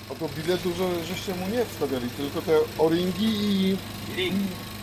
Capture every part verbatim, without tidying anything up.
A to biletu, że, żeście mu nie wstawiali, tylko te o-ringi i... Ring.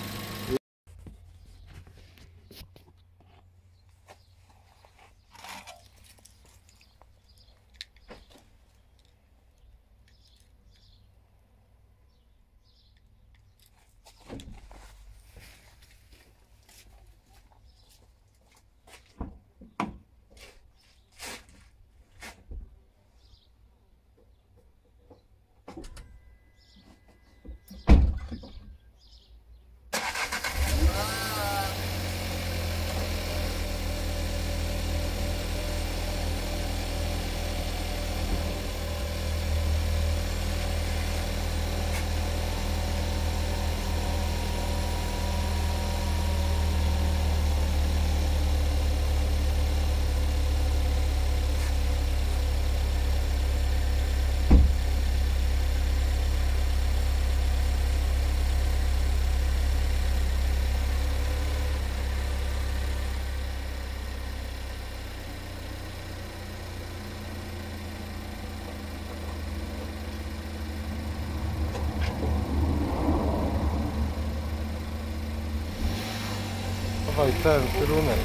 Dawaj ten kierunek.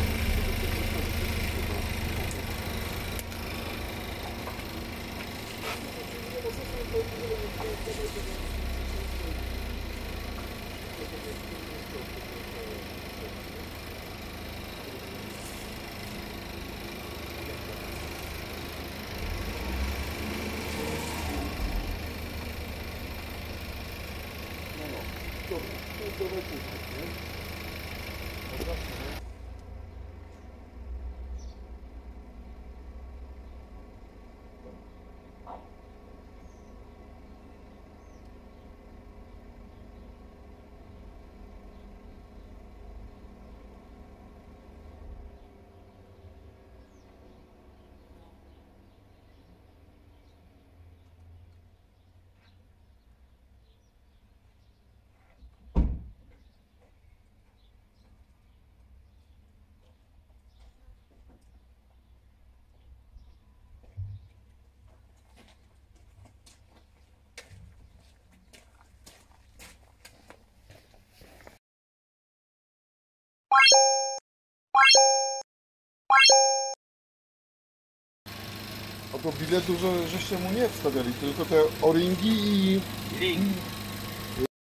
A to biletu, że, żeście mu nie wstawiali, tylko te o-ringi i... Ring.